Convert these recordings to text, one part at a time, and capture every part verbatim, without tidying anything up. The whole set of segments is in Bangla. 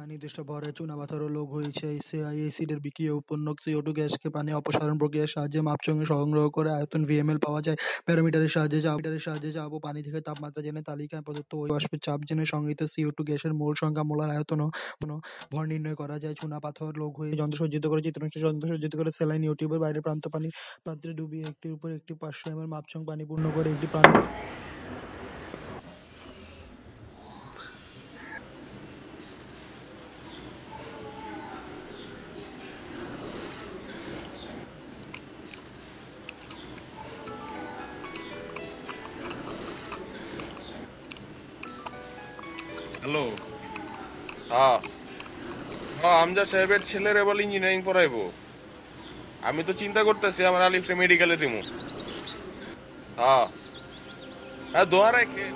নির্দিষ্ট ভরে চুনাপাথরও লোক হয়েছে অ্যাসিডের বিক্রিয়া উৎপন্ন সি ও টু গ্যাসকে পানি অপসারণ প্রক্রিয়ার সাহায্যে মাপসঙ্গে সংগ্রহ করে আয়তন ভিএমএল পাওয়া যায়। ব্যারোমিটারের সাহায্যে মিটারের সাহায্যে চাপ ও পানি থেকে তাপমাত্রা জেনে তালিকায় প্রদত্ত ওই বাষ্পের চাপ জেনে সংগৃহীত সি ও টু গ্যাসের মোল সংখ্যা, মোলার আয়তন ও ভর নির্ণয় করা যায়। চুনাপাথর লোক হয়ে যন্ত্র সজ্জিত করে চিত্রাংশ যন্ত্র সজ্জিত করে স্যালাইন ইউটিউবের বাইরে প্রান্ত পানি পাত্রে ডুবিয়ে একটির উপর একটি পাঁচশো এম এল মাপসং পানি পূর্ণ করে একটি পানি হ্যালো, হ্যাঁ হ্যাঁ আমজাদ সাহেবের ছেলের এবার ইঞ্জিনিয়ারিং পড়াইবো। আমি তো চিন্তা করতেছি আমার আলিফরে মেডিকেলে দিমু। হ্যাঁ হ্যাঁ দোয়া রাখে।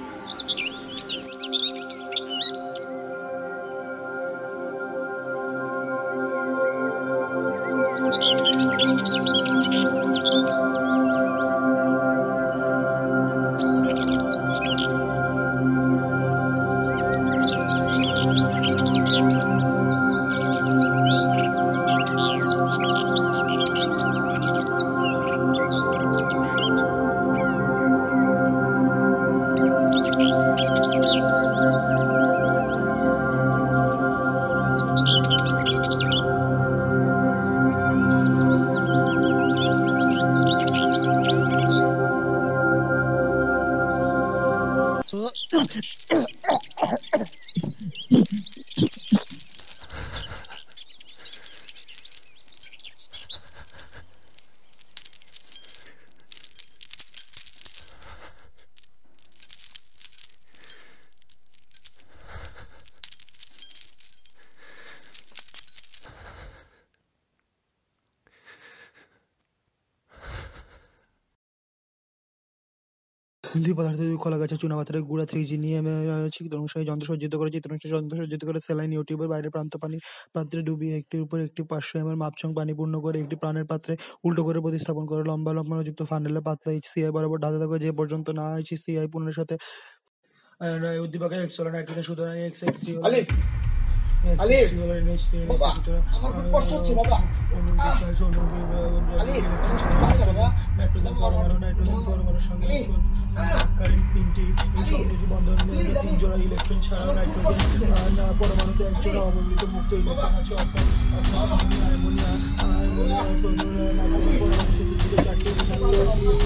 দুই পদার্থ দুই খোলা গাছের চুনাপাথরের গুঁড়া থ্রি জি নিয়ে চিত্রাংশে যন্ত্র সজ্জিত করে চিত্রাংশ যন্ত্র সজ্জিত করে স্যালাইন ইউটিউবের বাইরে প্রান্ত পানি পাত্রে ডুবিয়ে একটির উপর একটি পাঁচশো এম এল মাপসং পানি পূর্ণ করে একটি প্রাণের পাত্রে উল্টো করে প্রতিস্থাপন করে লম্বা লম্বাযুক্ত ফানেলের পাতলা এইচ সি আই বরাবর ঢালতে থাকবে যে পর্যন্ত না এইচ সি আই পূর্ণের সাথে উদ্দীপকে এক্স হলো নাইট্রোজেন সুতরাং এক্স এক্স থ্রি আলিফ আলিফ বাবা আমার খুব কষ্ট হচ্ছে বাবা আলিফ বাচ্চা বাবা নাইট্রোজেন পরমাণু নাইট্রোজেন পরমাণুর সঙ্গে কারেন্ট তিনটি এই সংযোজী বন্ধন তিন জোড়া ইলেকট্রন ছাড়াও নাইট্রোজেন পরমাণুতে এক জোড়া অবমৃত মুক্ত ইলেকট্রন আছে অর্থাৎ অ্যামোনিয়া অ্যামোনিয়া পরমাণু চারটি